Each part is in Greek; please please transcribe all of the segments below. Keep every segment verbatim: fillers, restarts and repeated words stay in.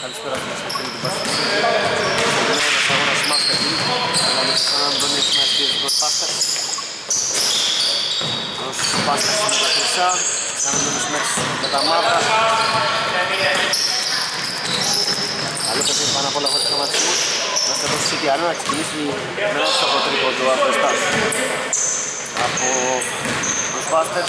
Καλησπέρα σας και φίλοι του Μπάσκετ. Είναι ένας αγώνας Master League. Αλλά με τον Αντώνης να αρχίζει τους Πάστας. Τους Πάστας είναι τα χρυσά. Σαν Αντώνης μέσα με τα μαύρα. Καλό παιδί πάνω απ' όλα χωρίς τραυματισμούς. Είμαστε εδώ στη City Arena να ξεκινήσει με ένα από τρίποντο από το Στάς. Από τους Πάστες.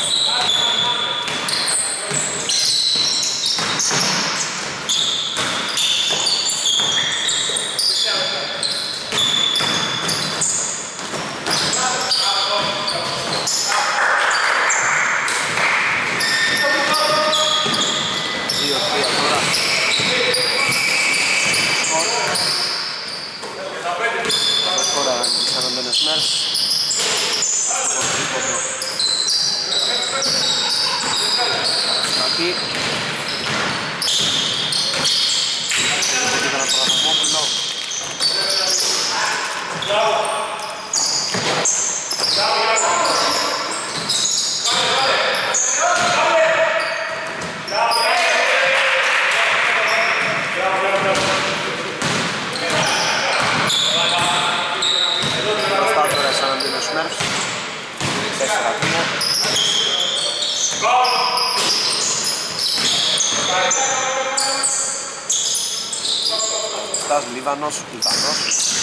Στάς Λίβανος, Λιβανός.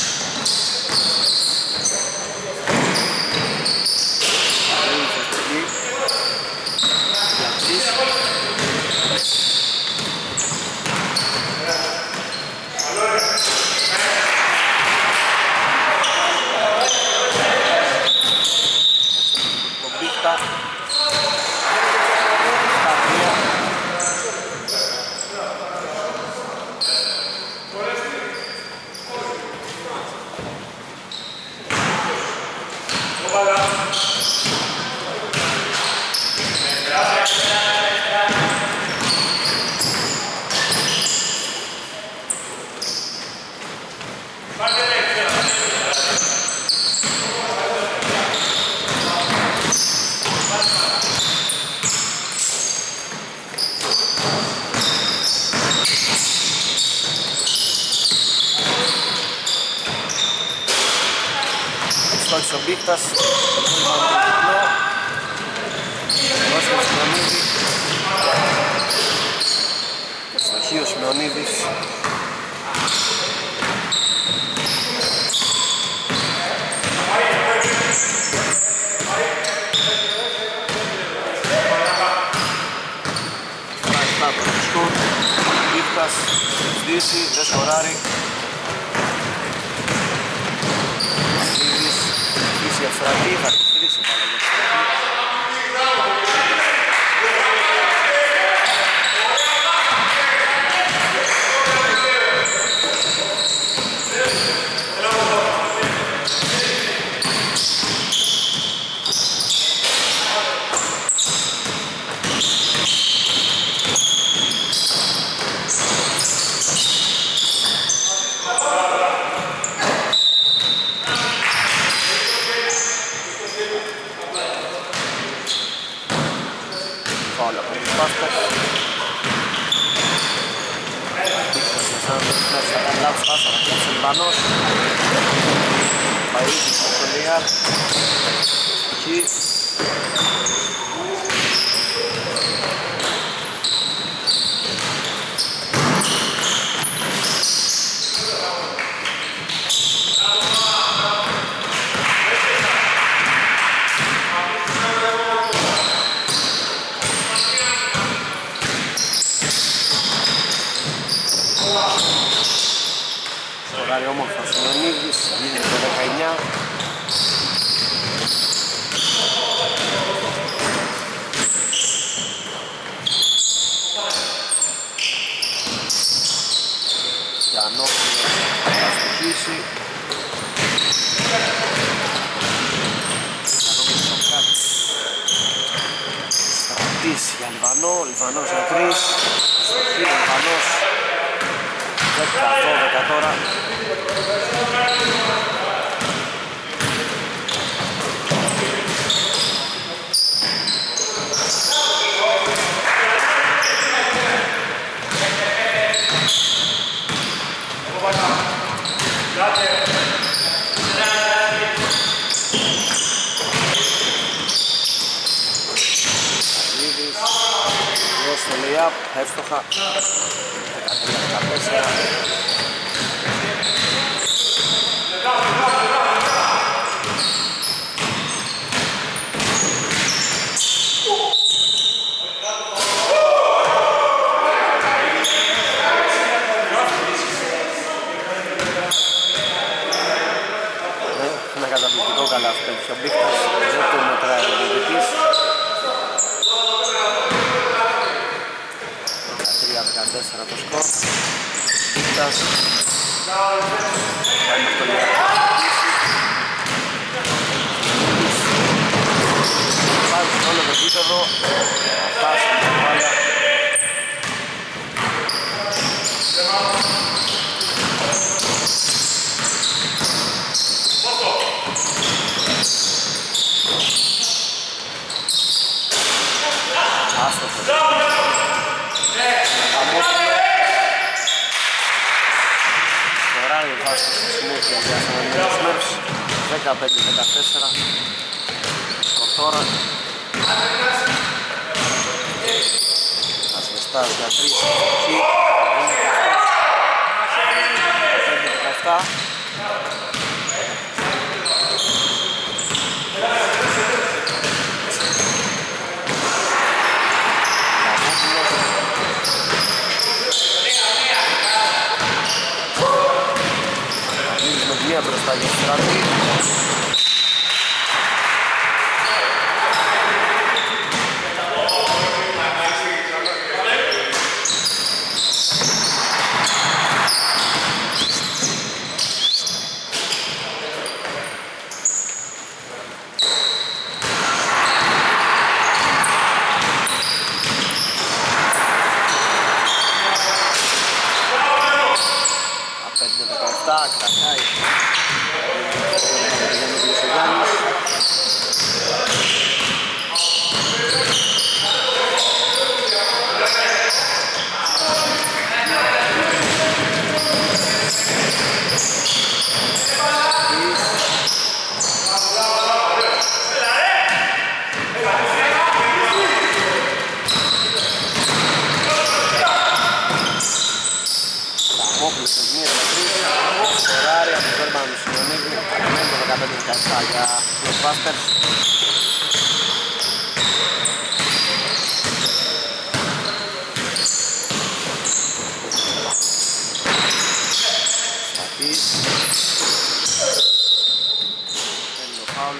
Στόχισε ο Μπίχτας, Κόσμος Σιμεωνίδη, στοχείο Σιμεωνίδης. Φράγιστα από το σκορ, Μπίχτας, σδίσει, δεν σκοράρει. Η Αυστραλή θα χρησιμοποιήσει πάλι για την Λιβανός, Παΐζης στο Λιάρ, εκεί. Σκοράρει όμορφα ο Σιμεωνίδης, γίνεται το δεκαεννιά. Γιαννόπουλος θα στοιχήσει. Γιαννόπουλος ο Κάτς. Στρατής για Λιβανό, Λιβανός για τρεις. Στοιχεί ο Λιβανός. δέκα δώδεκα τώρα. στο lay-up, εύστοχα, δεκατρία δεκατέσσερα. Ένα καταπληκτικό καλάθι που έχει ο Μπίχτας, δεν το μετράει ο διαιτητής. δεκατρία δεκατέσσερα το σκορ. Μπίχτας πάει με το λιάκι. Βάζει όλο το γήπεδο, θα φτάσει με την μπάλα. Άστοχος. Σκοράρει ο Βάσκος στη συνέχεια για τους Smurfs. δεκαπέντε δεκατέσσερα. Σκορ τώρα. Ασβεστάς για τρεις. πέντε δεκαεπτά. Μία μπροστά για Στράτη. πέντε δεκαεπτά, κρατάει. Σκοράρει από τον Βέρμαν του Σιμονίδη, απομένει το δεκαπέντε δεκαεπτά για τους Βάστερς. Σταθής. Παίρνει το φάουλ.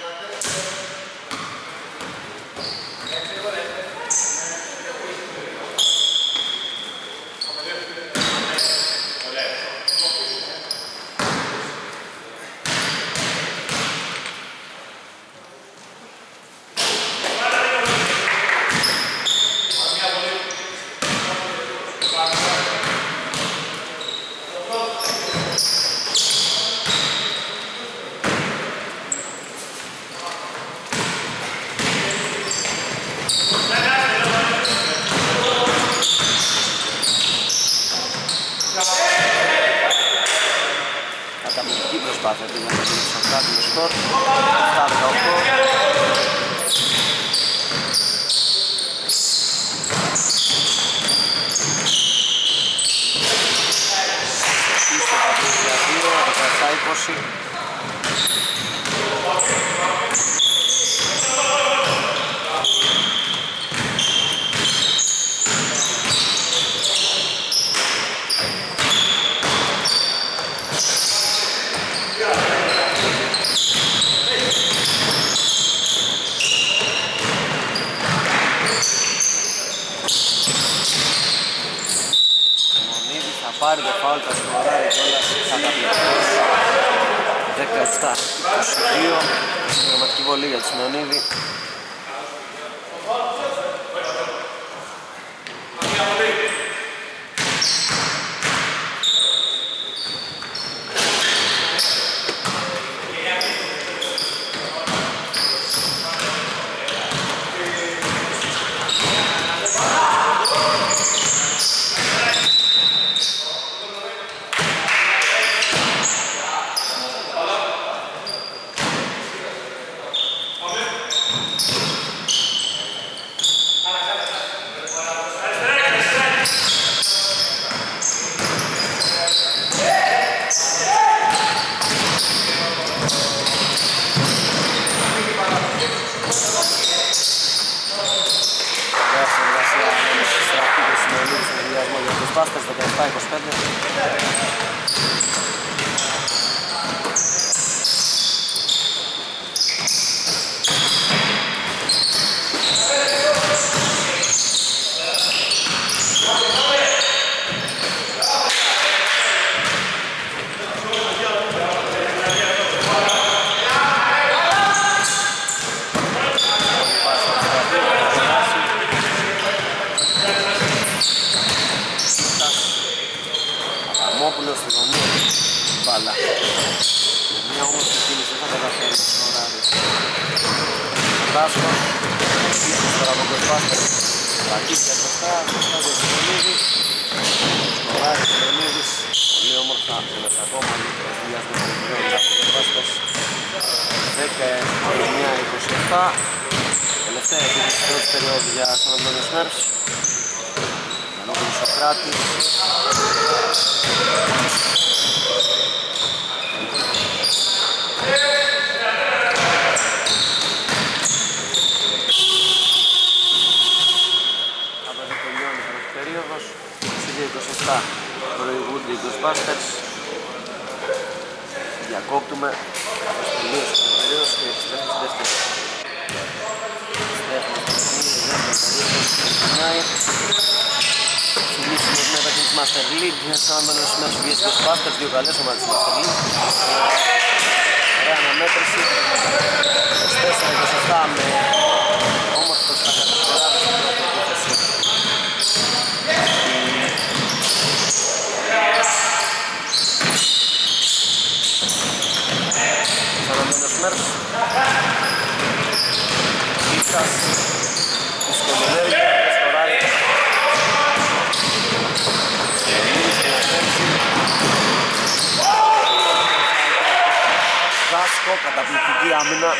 Καταπληκτική προσπάθεια του για να δείξει στον κράτη με σκορ. επτά δεκαοκτώ. Πίσω από το δύο, δεκαεπτά είκοσι. Πάρει το φάουλ, θα σκοράρει κιόλας καταπληκτικός. δεκαεπτά είκοσι δύο, συμπληρωματική βολή για τη Σιμονίδη. Μπάστες δεκαεπτά είκοσι πέντε. Στη γωνία μπάλα. Με μια όμορφη κίνηση θα καταφέρει στο ωράρι. Τάσκο, πίσω τώρα από τον Μπάστερ. Πατήσια μπροστά, μπροστά του Σιμονίδης. Στο ωράρι Σιμονίδης. Πολύ όμορφα, ένας ακόμα λίγος δουλειάς με τον Μπάστερ από τον Μπάστερ. δεκαεννιά είκοσι επτά. Τελευταία επίθεση της πρώτης περίοδου για Σαν Αντώνιος Μέρς. Μανώπουλος Σοκράτης. είκοσι επτά προηγούνται οι Ghostbusters. Διακόπτουμε, καθώς τελείωσε την περίοδος και επιστρέφουμε στη δεύτερη. Επιστρέφουμε στη δεύτερη, δεύτερη περίοδος που ξεκινάει. Θυμίσουμε την έπαιξη της Master League, σαν Αντώνιος Μέρς βι ες Ghostbusters, δύο καλές ομάδες της Master League. Ωραία αναμέτρηση, είκοσι τέσσερα είκοσι επτά με όμορφη προσπάθεια της Κοράδας στην πρώτη επίθεση. Μέρς Ίτσας δύσκολη ενέργεια, σκοράρει Δάσκο, καταπληκτική άμυνα.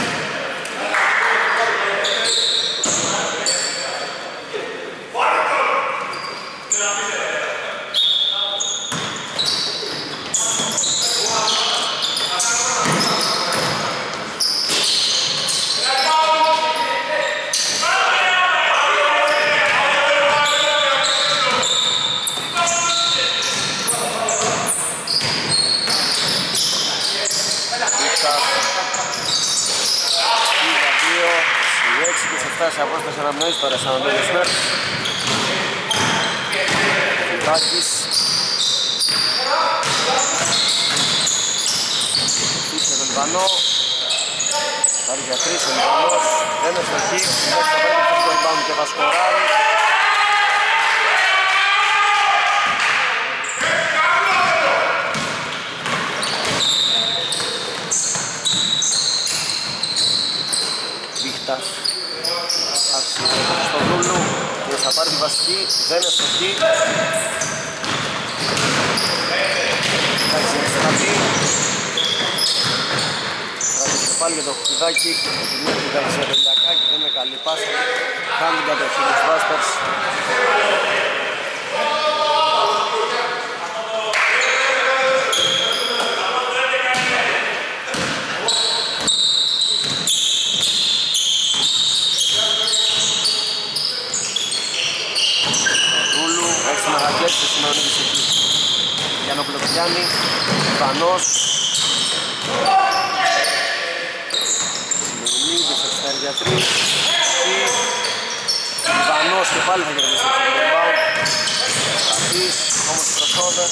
Σε απόσταση αναμνόηση τώρα σαν Αντώνιος Μέρς. Φιτάκης. Πίσω τον Λιβανό. Πάρει για τρεις ο Λιβανός. Δεν ευστοχεί. Δεν θα παίρνει το rebound και θα σκοράρει. Βίχτας. Στο Δούλου και θα πάρει τη βασική, δεν ευστοχεί. Εντάξει, ευστοχή. Τραβήξε πάλι για το Χουιδάκι. Την μία του Γαλισία Τελιακάκη, δεν είναι καλή πάσα. Κάνει την κατοχή τους Busters. Μαραγκλέψε στην Ονίδης εκεί. Γιάννο Πλωτιάννη, Ιβανός. Ονίδης εξτάρει για τρεις. Ιβανός και πάλι θα κερδίσει το rebound. Κρατής, όμως crossover.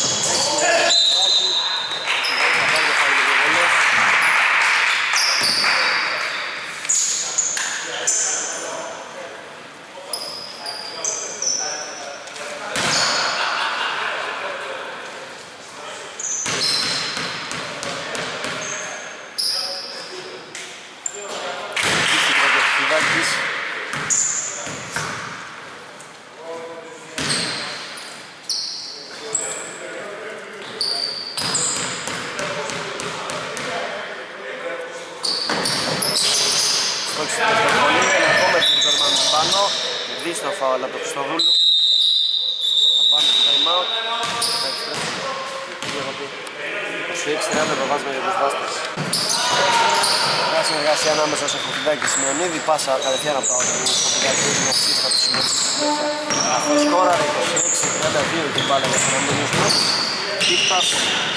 Στο φάουλ από το Χριστοδούλου. Θα πάμε στο time out. Θα επιστρέψουμε. είκοσι έξι τριάντα προβάσμα για τους Busters. Μια συνεργασία ανάμεσα στο Φωτιδάκη και Σιμεωνίδη. Πάσα κατευθείαν από τα όρια του Φωτιδάκη. Είναι ασίστα του Σιμεωνίδη. Αυτό σκόραρε είκοσι έξι τριάντα δύο και μπάλα για τον Αντωνιοσμό. Κύπτας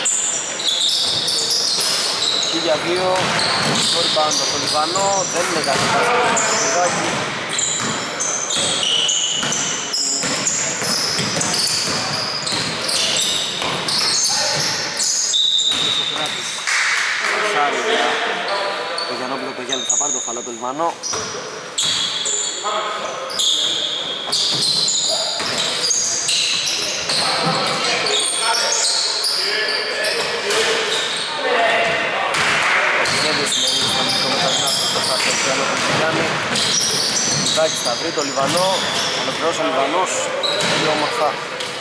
για δύο, σκόρει πάνω το Λιβανό, δεν είναι κάτι πάση στο Σιδάκι. Ο Σοκράτης Σάρι για το Γιαννόπουλο, το Γιάννη θα πάρει το φαλό το Λιβανό. Λιδάκης θα βρει το Λιβανό, ολοκληρώσει ο Λιβανός, πολύ όμορφα.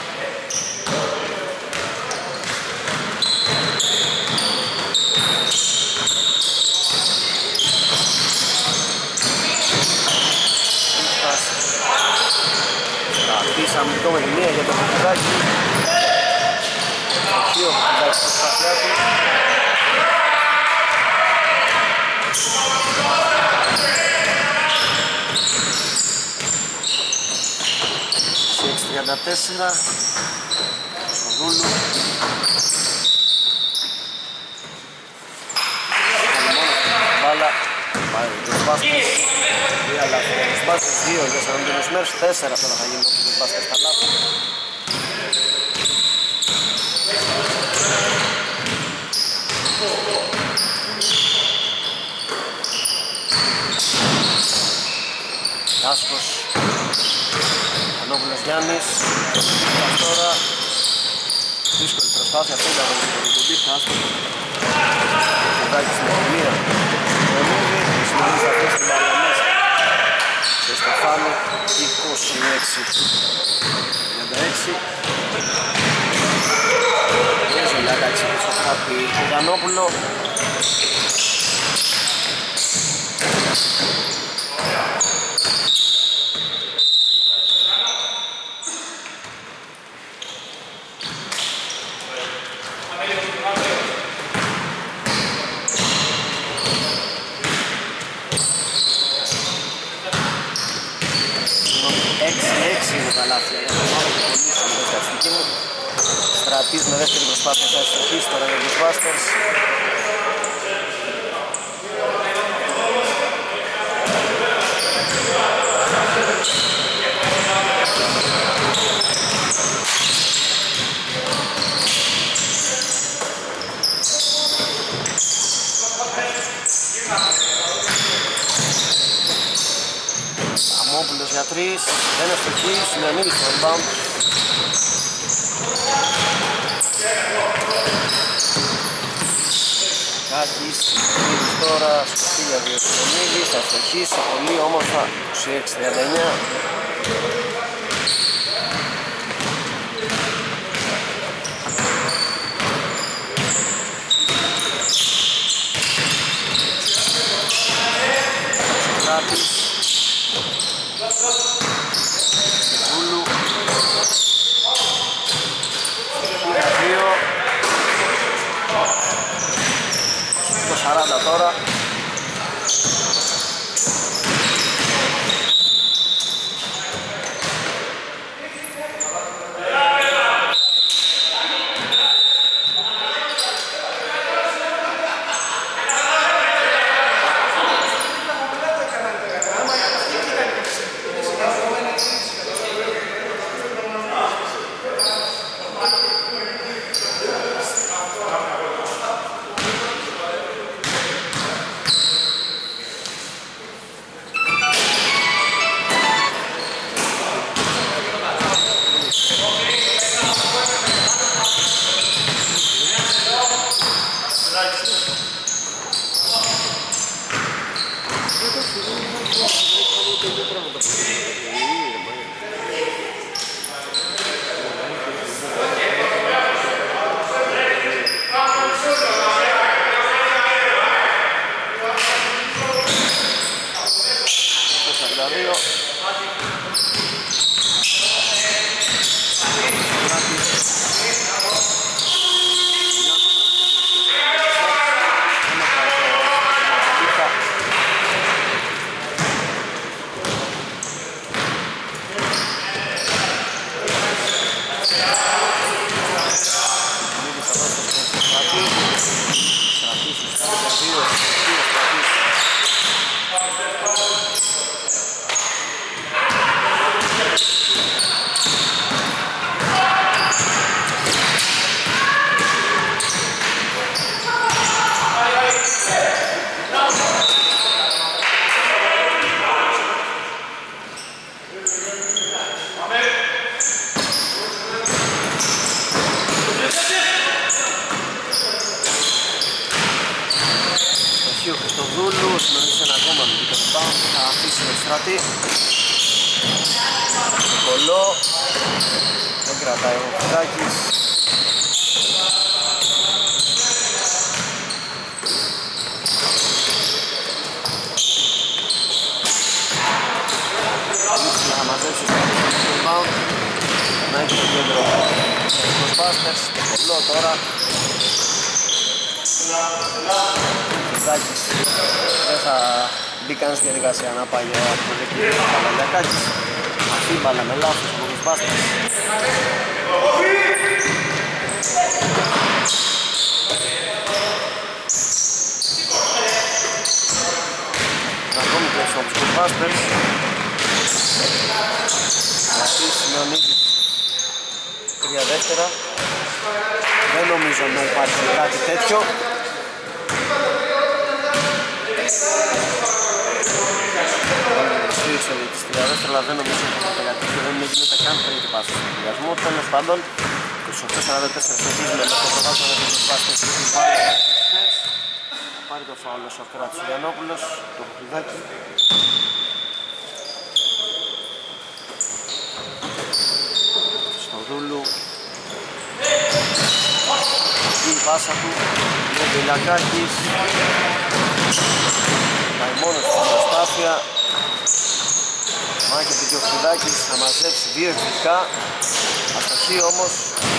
Θα πεις αμυντικό με τη μία για το Λιδάκη. Εκεί ο Λιδάκης στο σπαθιά του. τριάντα τέσσερα στον Δούλου. Μπάλα πάει το Σπάστες, δύο λάθη για το Σπάστες, δύο για τον Αντωνιοσμέρς, τέσσερα τώρα θα γίνουν το Σπάστες στα λάθη. Κάσκος Ανόπουλος Γιάννης, τώρα δύσκολη προσπάθεια αυτή για τον Κουμπί, Κάσκος Κοντάκης με τη μία Μεμίδη, συνεχίζει αυτή στην μπάλα μέσα σε Στεφάνου, είκοσι έξι τριάντα έξι. Δεν ζελάκα έξω στο χάπι του Γιαννόπουλο. Στρατής με δεύτερη προσπάθεια θα ευστοχίσει τώρα για τους Βάστερς. Αμόπουλος για τρεις, δεν ευστοχεί, Σιμεωνίδης στο rebound. Κάκης, Σιμεωνίδης τώρα, σκοτεί για δύο Σιμεωνίδης, θα ευστοχίσει πολύ όμορφα, είκοσι έξι τριάντα εννέα. Κάκης Βούλου δύο το σαράντα τώρα. Χριστοδούλου, συντονίζει ένα ακόμα με το rebound, θα αφήσει το στρατή. Κολό, δεν κρατάει ο Φιδάκης. Λίψη θα μαζέψει στο rebound. Να έχει το κέντρο ο Μπάστers, το Κολό τώρα. Φιδάκης δεν θα μπει καν στη διαδικασία να πάει για το δεκίνητο Καλαλιακάκης. Αυτή η μπάλα με λάθος από τους Μπάστες. Ακόμη και από τους Μπάστες. Αυτής Μιονίδης τρία δεύτερα. Δεν νομίζω να υπάρχει κάτι τέτοιο. Στήριξε τις τρία δεύτερα, αλλά δεν νομίζω ότι είναι κάτι τέτοιο. Δεν γίνεται καν τρίτη πάση στον συνδυασμό. Τέλος πάντων, είκοσι οκτώ σαράντα τέσσερα συνεχίζουμε με το προβάσμα με τους Μπάστες. Θα πάρει το φάουλ ο Σοκράτης Γιαννόπουλος, το Χουκλιδάκι. Στο Δούλου. Η πάσα του, ο Βιλακάκης. Πάει μόνος στην προσπάθεια. Μάκεται και ο Χουκλιδάκης, θα μαζέψει δύο ευθυντικά. Αστοχή όμως.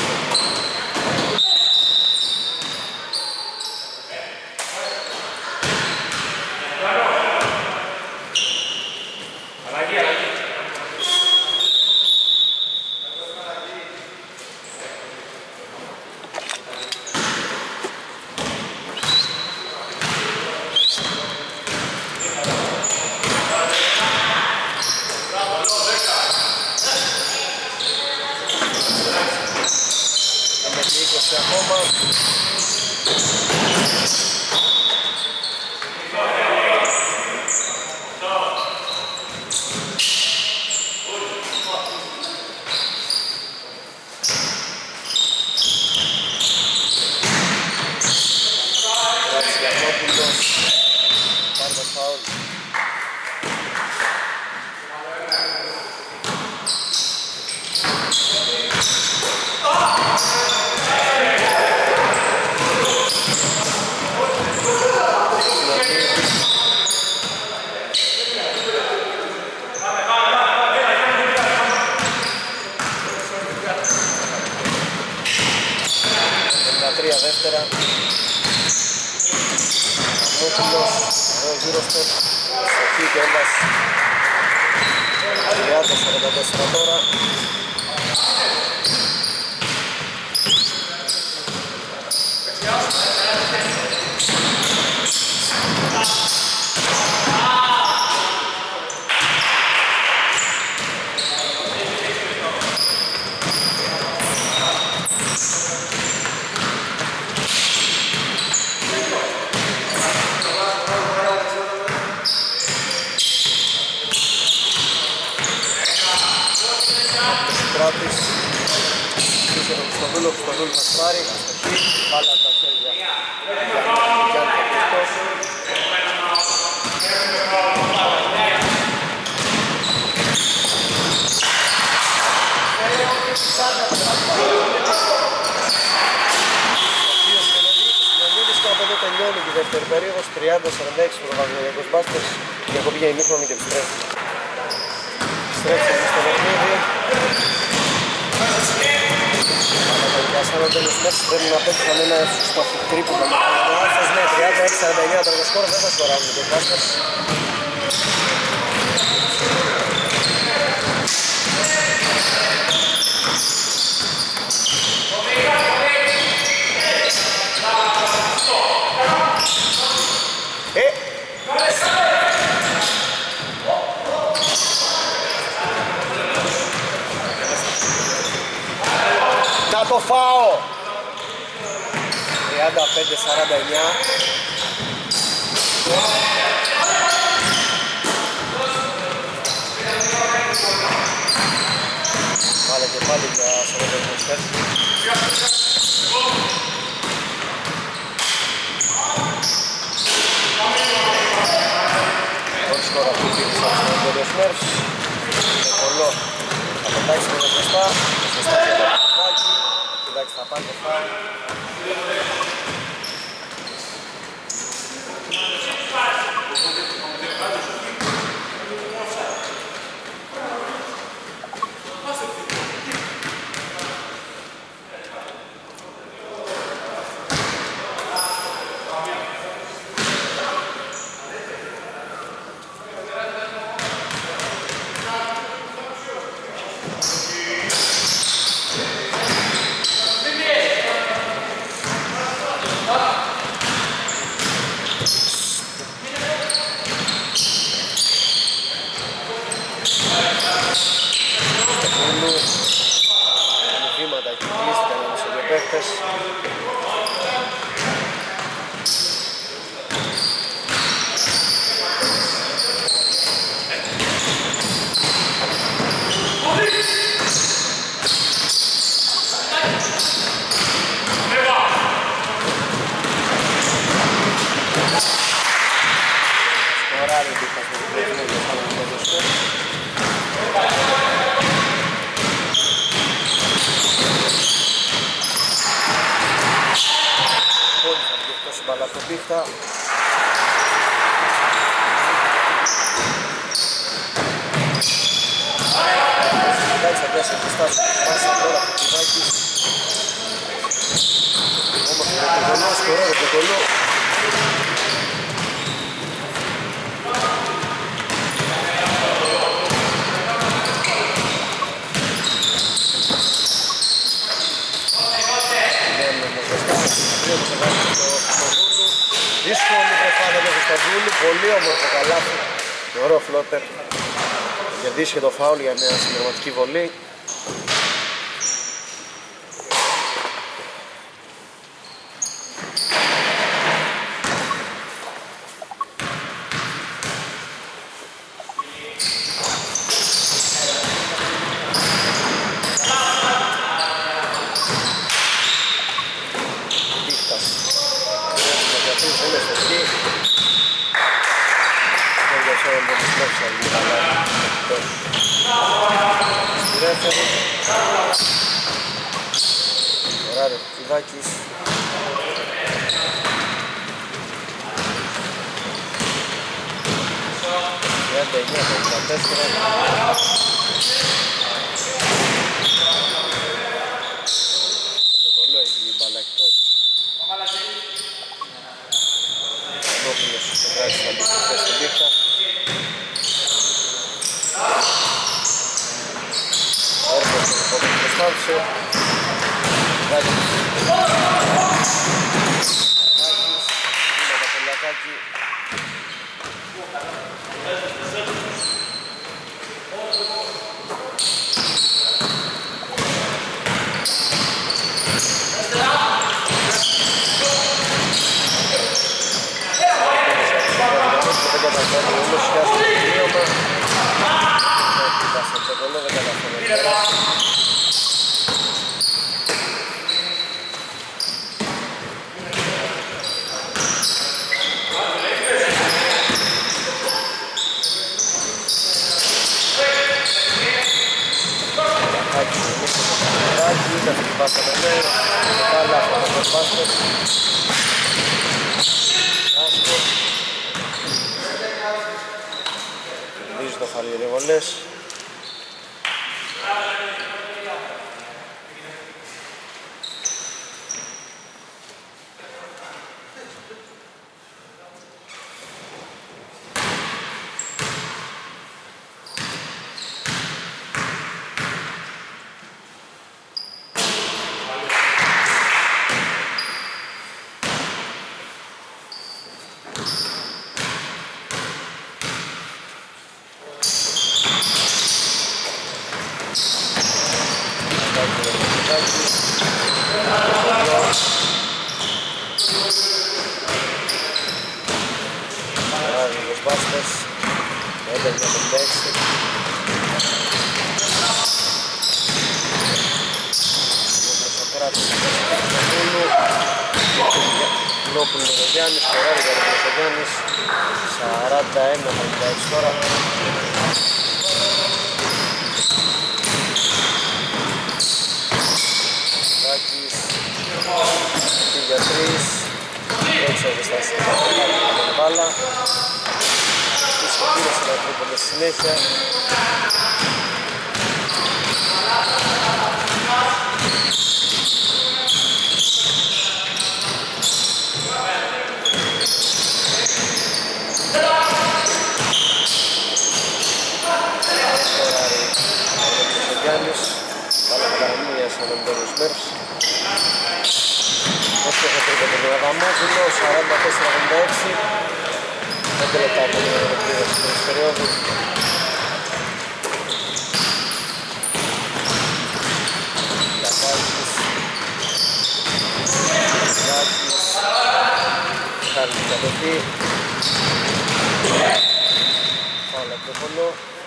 τριάντα σαράντα έξι προβάδια Μπάστες. Διακοπή για ημίχρονο και επιστρέφει. Επιστρέφει στο παιχνίδι. Για σαν τέλος μέσα πρέπει να παίξουν ένα στο τρίποντο. Άλφας ναι, τριάντα έξι σαράντα εννιά το σκορ δεν θα σκοράζουν και Μπάστες. Να το φάω! τριάντα πέντε σαράντα εννιά. Βάλε και πάλι για σαράντα εννιά. Spurs. Το κολλό θα πετάξει με το σωστά. Σωστά για το Κιδάκη. Κιδάκη θα πάρει το φάουλ. Ωραίο φλότερ. Κερδίσει και το φάουλ για μια συμπληρωματική βολή. Ωραία, Κιδάκης. τριάντα εννιά πενήντα τέσσερα. Το κολλό έχει η μπάλα εκτός. Ο Νόπουλος το κράτησε θα μπει στη θέση του Λίχτα. Έρχεται το κόμπο που προσπάθησε. Κάκης. Κάκης. Είναι το Πολιακάκι. Δεν καταφέρει όμως χιάσει το τελείωμα. Κοιτάξτε το κολλό, δεν καταφέρει. Είδα την πάσα με λέει, πάλι αυτό το μπάσκετ. Άστο. Κερδίζει το χαλί βολές. σαράντα ένα πενήντα έξι τώρα. τρεις. Έτσι θα ζεστάσει την μπάλα. Πήρασε ένα τρίποντο στη συνέχεια. Πάλα παραμία σαν Αντώνιος Μέρφς. Όχι έχω τρίποντο τον Αδαμόπουλο, σαράντα τέσσερα ογδόντα έξι. πέντε λεπτά από την ολοκλήρωση της περίοδου. Λακάκης, Λακάκης, χάρη την κατοχή. Πάλα πιο πολλό.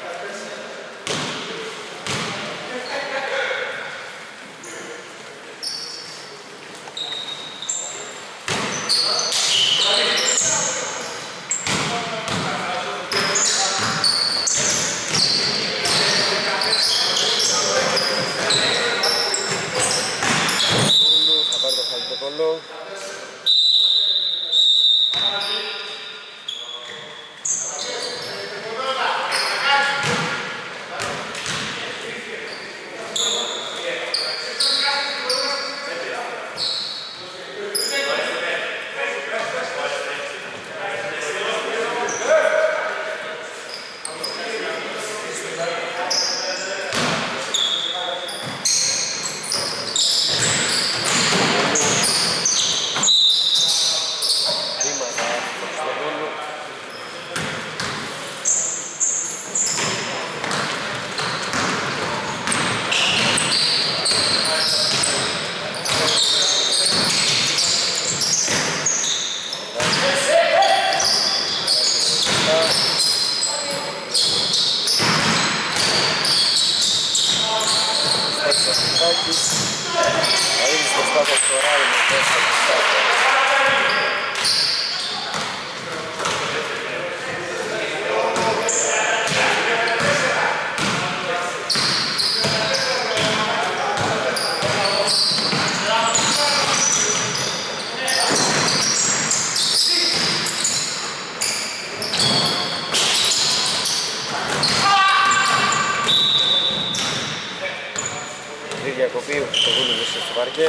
Διακοπή που το βούλευε στο παρκέ.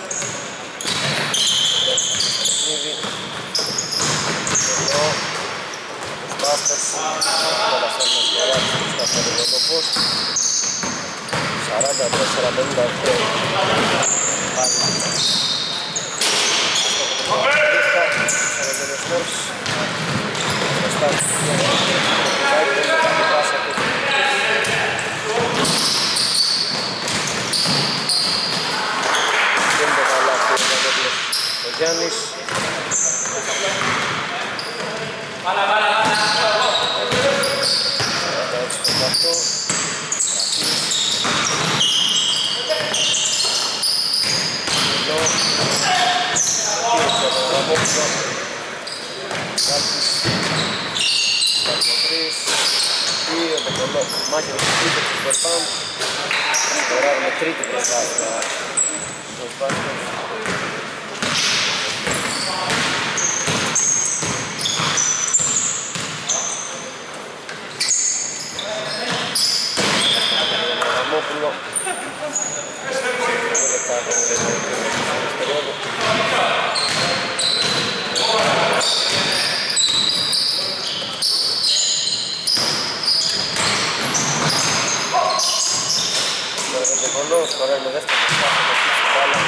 Εδώ τους Μπάστers καταφέρνουν να σκοράρουν τους καθαρούς το φως. σαράντα τέσσερα πενήντα οκτώ. Πάλι. Σαραντένιος Μόρς. Σωστά. Ο Γιάννης. Βάλα, βάλα, βάλα. σαράντα έξι πενήντα οκτώ. Εδώ. Εκεί τον Ραμόπουλο. Κάλτης. σαράντα τρία. Δύο το πολλό. Μάχη με τους τρίτες του Περπάν. Σκοράρουμε τρίτη προσπάθεια στους Μπάστers. Ραμόπουλο. δύο λεπτά από την περίοδο. Σκοράρει με δεύτερο προσπάθεια να στήξει την μπάλα.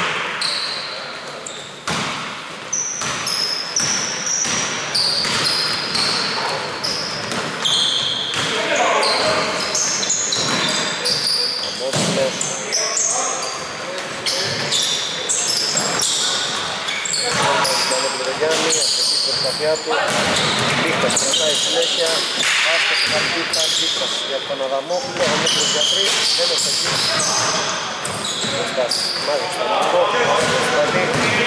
Αμόπουλος. Με τον Γιάννη, αυτή η προσπαθειά του. Λίχτας κρατάει συνέχεια. Πάσκος, Χαρτίτας, Λίχτας για τον Αδαμόπουλο. Αμόπουλος για τρεις, δεν είναι εκεί. Κωστάς, μάλιστα, αυτό, δηλαδή.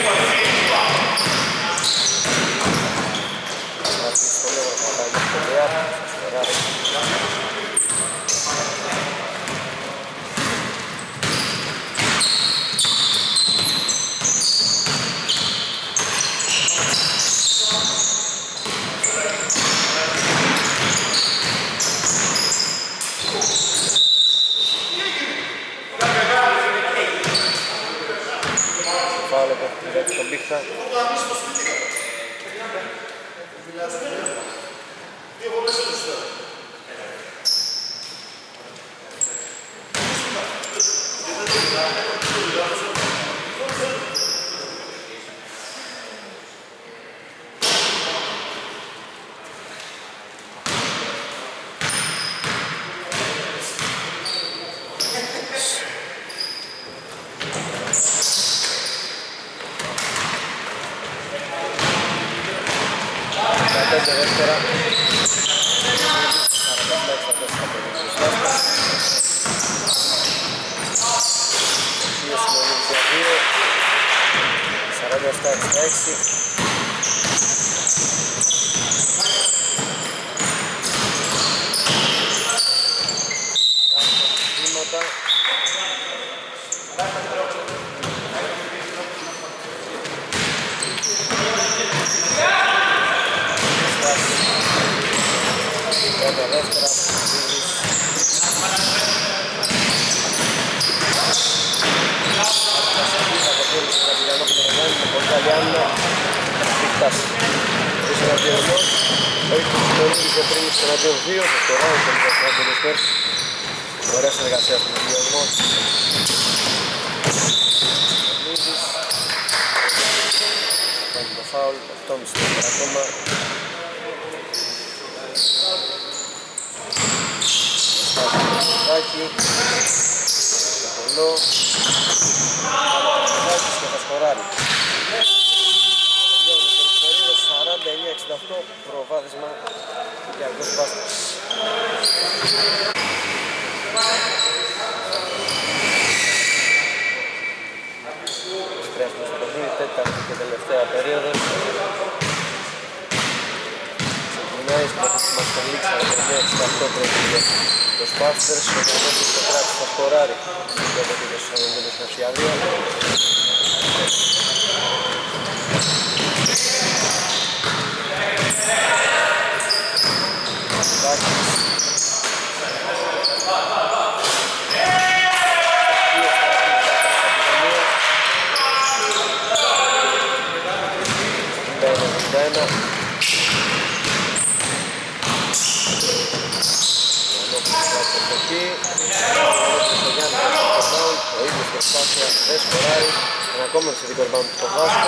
Αυτή στο λόγο θα πάει στο Λιάπ, στο Ράδι. φάουλ από τον Μπίχτα. δεκαπέντε δεύτερα. σαράντα επτά εξήντα έξι. Πρώτα δεύτερα, με πολύ καλή άμυνα, Μπίχτας πίσω εναντίον ενός, ο ίδιος το πριν στον εναντίον δύο, το σκοράει τον Παπαδόπουλο Σπέρς, ωραία συνεργασία στον ενδιασμό. Μίζης, κάνει το φάουλ, οκτώ κόμμα πέντε ακόμα. Στάκι, το πολλό, Στάκης και θα σκοράρει. Τελειώνει το τρίτη περίοδο, σαράντα εννιά εξήντα οκτώ, προβάδισμα του Κυριακός Μπάσκετς. Επιστρέφουμε στο παιχνίδι, τέταρτη και τελευταία περίοδος. Ξεκινάει στην αρχή μας το λήξη, σαράντα εννιά εξήντα οκτώ προηγείται το Σπάστερς, ο Κυριακός το κράτης θα σκοράρει για το τέλος της Αναδέλους Ναυσιαδία. Ο ίδιος προσπάθεια δεν σκοράρει, ένα ακόμα εξαιρετικό rebound στο Βάσκο,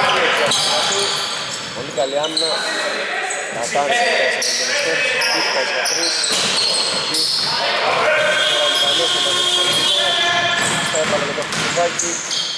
πολύ καλή άμυνα, κατάρρευσε πέρασε με τον Εστέρ, πίστας για τρεις, εκεί, ο Λιβανός με τον Εστέρ, θα έβαλε με το Χρυσιδάκι.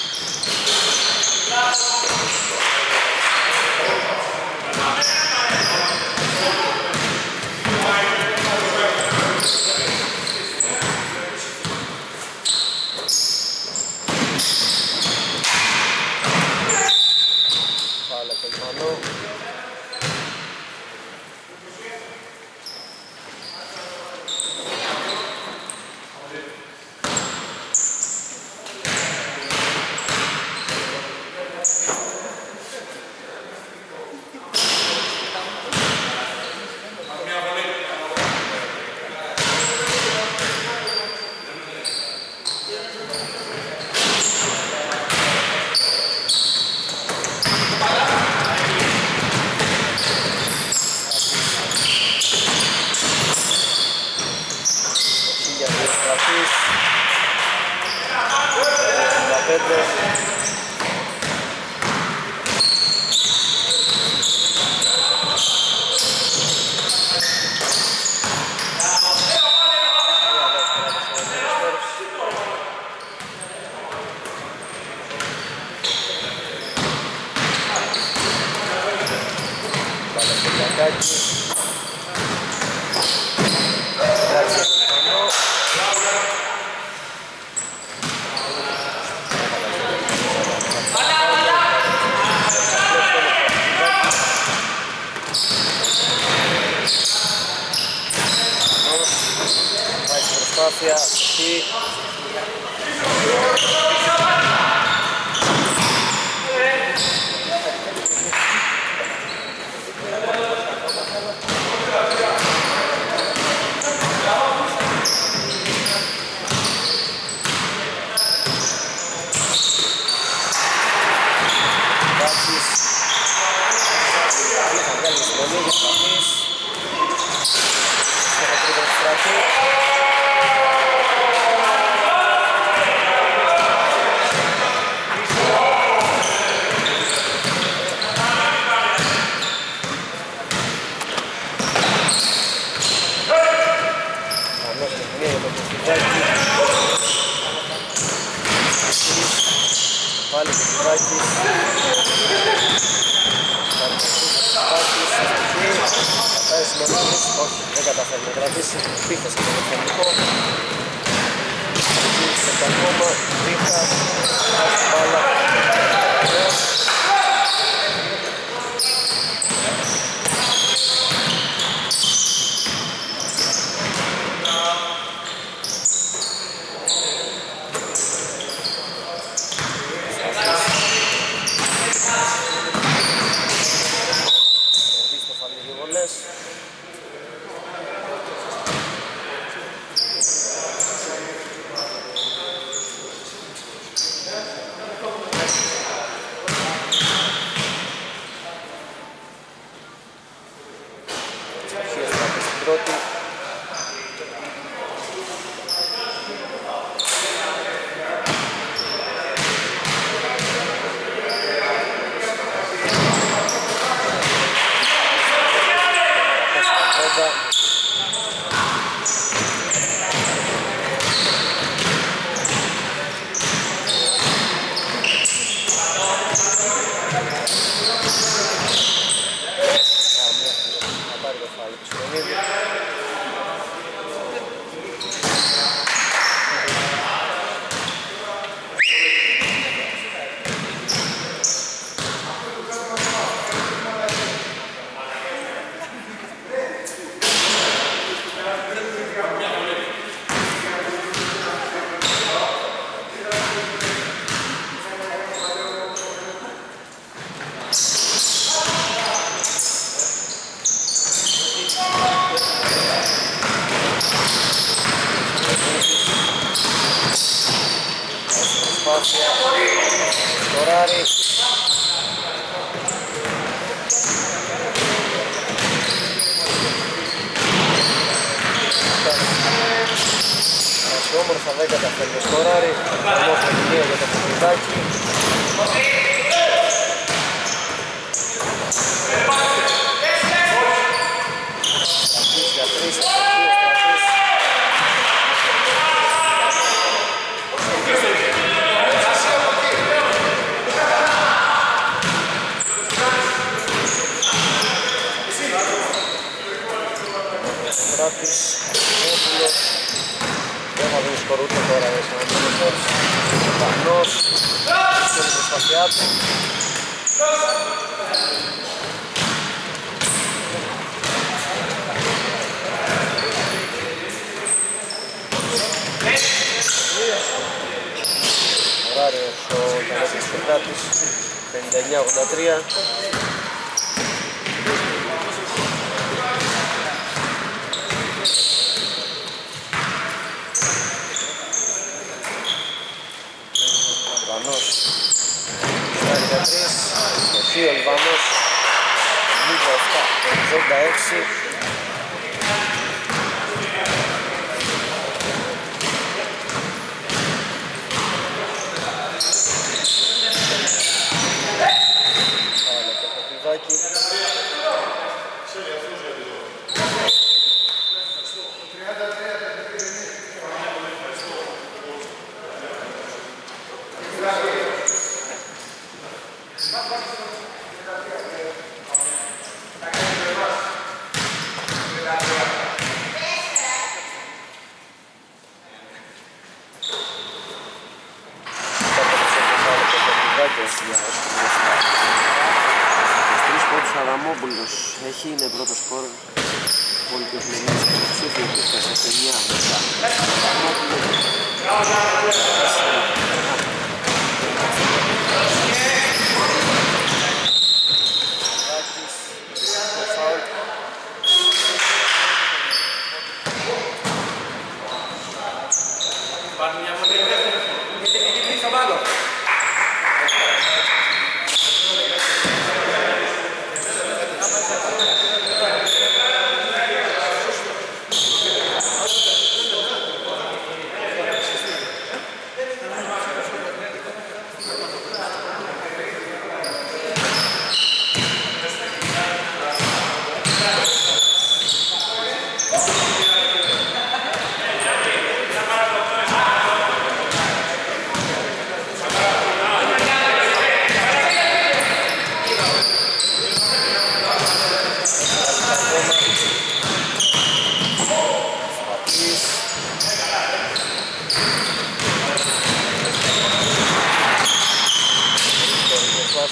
προσπάθεια αυτή. Κάκης. Θα βγάλει συμφωνία για Σταθής. Στο τρίτο στρατή. Πάλι το Κιβάκης. Κατάει Σιμωνάδης, όχι, δεν καταφέρει να κρατήσει, πήχες και το μηχανικό. Πήγησε το ακόμα, πήχας, πάει στην μπάλα. Σκοράρει. Asi όμορφα δεν καταφέρει το σκοράρει. Όμως με κοινία για το Κιβάκη. Σταθής για τρεις, Σταθής. Κράτης, Μόπουλος, δεν θα δίνει σκορ ούτε τώρα για σαν αντιμετώπιση. Ο Πανός, στην προσπαθειά του. Ωραριος ο Γιαννέτης και Κράτης, πενήντα εννιά ογδόντα τρία. Ο Λιβάνος, λίγο επτά, ογδόντα έξι. Πάλε το Κιβάκη. Αδαμόπουλος έχει, είναι πρώτο σκορ. Πολύ πιο φιλενής και ψήφιο και έφτασε σε εννιά μετά. Αδαμόπουλος.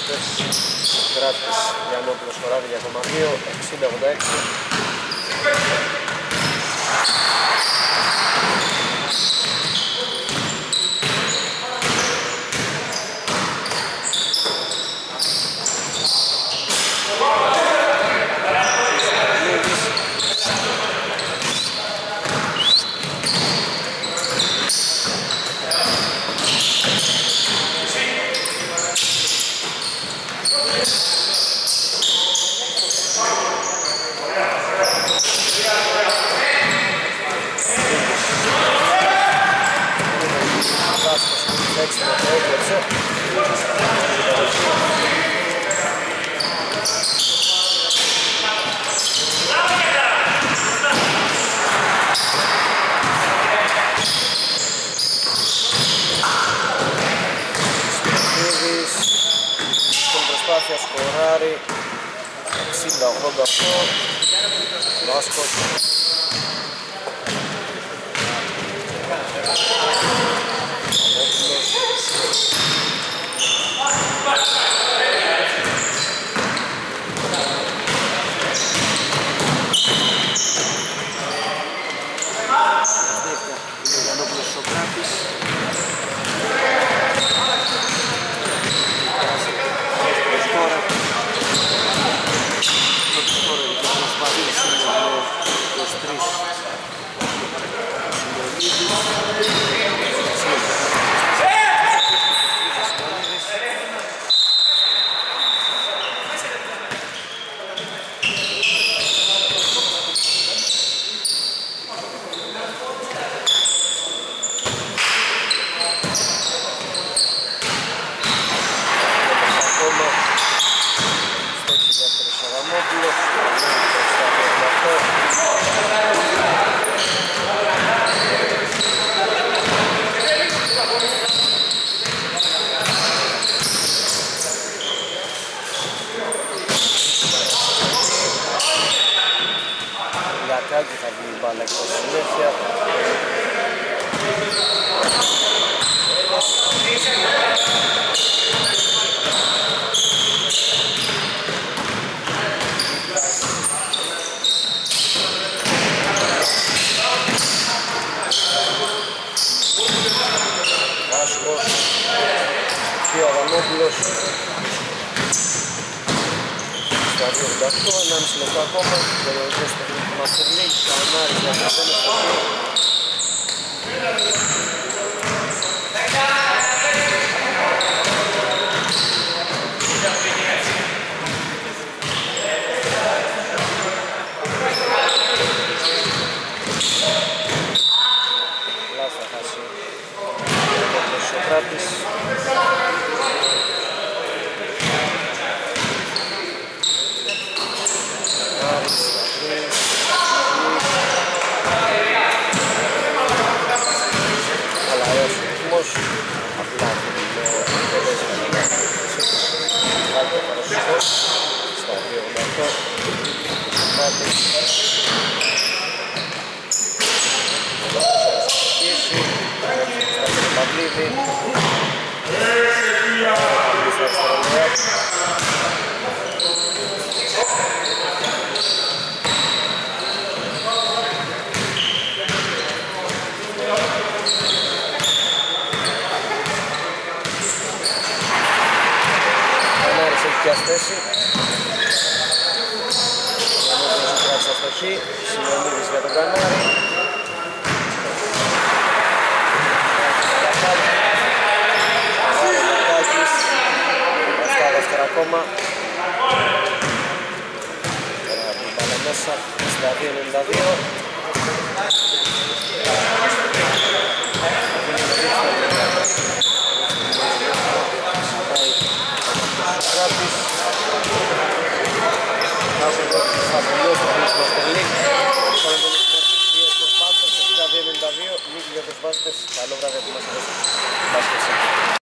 Σπάστες, Κράτης, Γιαννόπουλος χωράρει για ακόμα δύο, εξήντα ογδόντα έξι. Σκοράρει εξήντα ογδόντα οκτώ. Βάσκος Γιαννόπουλος Σοκράτης. Λιακάκη θα βγει η μπάλα εκτός συνέχεια. Βάσκος και ο Αδαμόπουλος. Στα δύο ογδόντα οκτώ, ενάμιση λεπτό ακόμα, περιοδικός παιχνίδι του Master League, Κανάρης για το τέλος του Λάθος θα χάσει ο Σοκράτης. Απλά στα δύο ογδόντα οκτώ στα Παυλίδη θέση. Γιαννόπουλος ο κράτης αστοχή, Σιμεωνίδης για τον Κανάρη. Λακάκης, αυτά δεύτερα ακόμα. Ωραία, την μπάλα μέσα, στα δύο ενενήντα δύο. Κράτης. Θα τελειώσει το Master League. Τώρα το δύο στο Σπάστος, εξήντα δύο ενενήντα δύο. Νίκη για τους Μπάσκετς. Καλό βράδυ από εμάς.